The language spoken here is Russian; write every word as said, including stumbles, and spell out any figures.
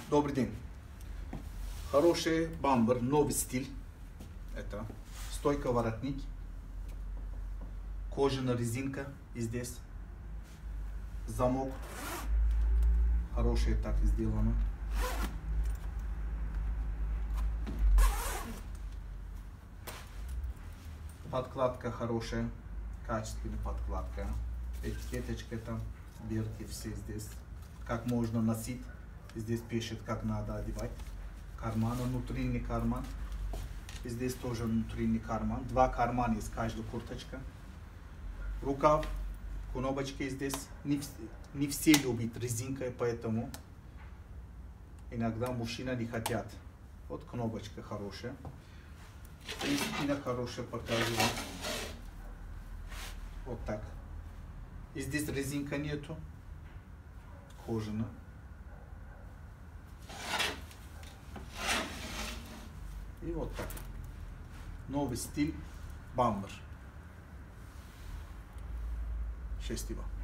Добрый день. Хороший бамбер, новый стиль. Это стойка воротник. Кожаная резинка и здесь. Замок. Хороший так сделано. Подкладка хорошая. Качественная подкладка. Этикеточка там. Бирки все здесь. Как можно носить. Здесь пишет, как надо одевать. Карман, внутренний карман. И здесь тоже внутренний карман. Два кармана из каждой курточка. Рукав. Кнопочки здесь. Не, не все любят резинкой, поэтому иногда мужчины не хотят. Вот кнопочка хорошая. И спина хорошая, покажу вам. Вот так. И здесь резинка нету. Кожаная. И вот так. Новый стиль бамбер. Счастливо.